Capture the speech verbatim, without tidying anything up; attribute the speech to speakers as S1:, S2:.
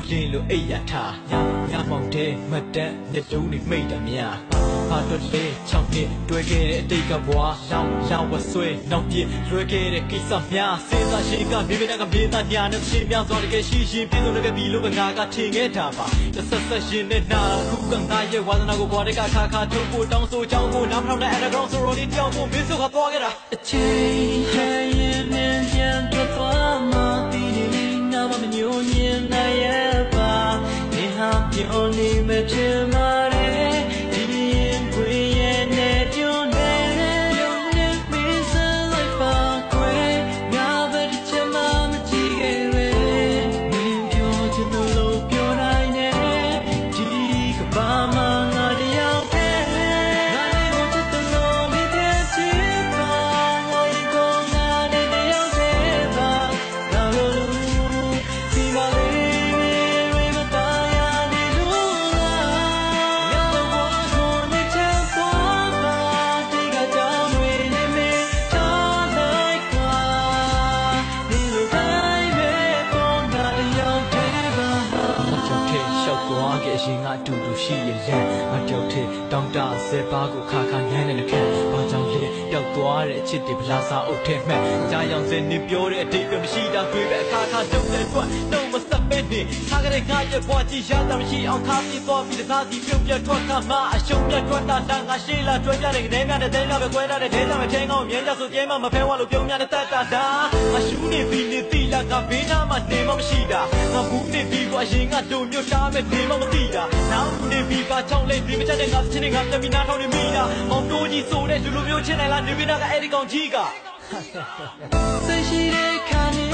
S1: ရင်လိုအိပ်ရထားညညမောင်တဲ့မတ်တက်လက်တုံးတွေမိတ်တယ်များဘာတော့လေချောင်းနှစ်တွဲခဲ့တဲ့အတိတ်ကဘွားရောင်ရောင်ဝဆွဲနောက်ပြလွှဲခဲ့တဲ့ကိစ္စများစေစားရှိကမြေပြင်ကမြေသားညာနဲ့ရှင်းများစွာတကယ်ရှိရှိပြည့်စုံတဲ့ပြည်လို့ငါကထင်ခဲ့တာပါတစ်ဆက်ဆက်ရှင်နဲ့နာခုကငါရဲ့ဝါသနာကိုဘွားတဲ့ကခါခါထုတ်ဖို့တောင်းဆိုကြောင်းဖို့နားမထောင်တဲ့ underground sorority တောင်းဖို့မင်းစုကသွားခဲ့တာအချိန်ဟဲ့ရင်မြန်မြန်တော့သွားမှဒီနေ့ငါမညိုညင်နိုင်ရဲ့ပါဒီဟာပြောနေမချင်ပါနဲ့ဒီရင်ခွေရဲ့နဲ့ကြုံနေပြုံးနေမင်းစလိုက်ပါခွေငါပဲဒီချမ်းမမကြည့်ခဲ့ရမင်းပြောချင်လို့ပြောနိုင်နေဒီကဘာမှငါတယောက်ပဲငါလေးကိုချစ်တယ်လို့မပြည့်ချင်ပါငါရင်ကိုငါနဲ့တယောက်ပဲပါငါလိုဒီပါလေးသွားခဲ့ရှင်ကအတူတူရှိရလမ်းငါတယောက်ထဲတောင်းတဆဲပါးကိုခါခါညမ်းနေလက်ခံဘာကြောင့်လဲပျောက်သွားတဲ့အချစ်တွေဗလာစာအုပ်ထဲမှန်ကြားရောင်စင်နေပြောတဲ့အတိတ်ပဲမရှိတာတွေ့ပဲအခါခါတုံးတဲ့အတွက်တော့မစပ်ပဲနေခါကလေးငါရဲ့ဘွားကြီးရတာမရှိအောင်ခါပြီးသွားပြီးတစားစီပြုတ်ပြတ်ထွက်ခါမှအရှုံးပြတ်ထွက်တာတန်ငါရှိလာတွဲပြတဲ့ကလေးများတဲ့တဲများပဲခွဲထားတဲ့ဒဲလာမဲ့ချင်းကောင်းမြဲကြဆိုကျဲမှမဖဲဝါလို့ပြုံးများတဲ့တတ်တာဒါငါရှူးနေပြီးနေတိလာကဘေးနားမှာနေမမရှိတာငါဘူးနေပြီးကွာရင်ကတို့မြို့တားမဲ့နေမမသိတာနောက်နေပြီးပါချောင်းလေးဒီမချတဲ့ငါချင်းနေငါတမီနာထောင်းနေမိတာမောင်တိုးကြီးဆိုတဲ့လူလိုမျိုးချင်းနိုင်လားနေပြီးနာကအဲ့ဒီကောင်ကြီးကစိတ်ရှိတဲ့ခါနေ